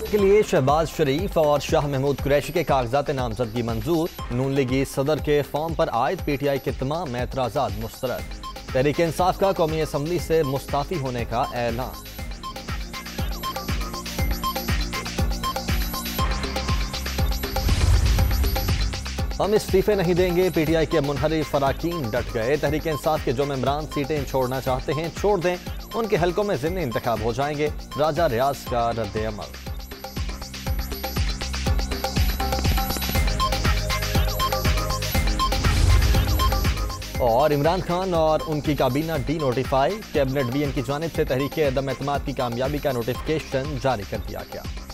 के लिए शहबाज शरीफ और शाह महमूद कुरैशी के कागजात नामजदगी मंजूर। नून लीगी सदर के फॉर्म पर आयद पीटीआई के तमाम एतराज़ात मुस्तरद। तहरीक इंसाफ का कौमी असम्बली से मुस्ताफी होने का ऐलान। हम इस्तीफे नहीं देंगे, पीटीआई के मुनहरिफ फराकीन डट गए। तहरीक इंसाफ के जो मेंबरान सीटें छोड़ना चाहते हैं छोड़ दें, उनके हलकों में ज़िम्नी इंतखाब हो जाएंगे। राजा रियाज का रद्द-ए-अमल। और इमरान खान और उनकी काबीना डी नोटिफाई। कैबिनेट वीएम की जानिब से तहरीक अदम एतमाद की कामयाबी का नोटिफिकेशन जारी कर दिया गया।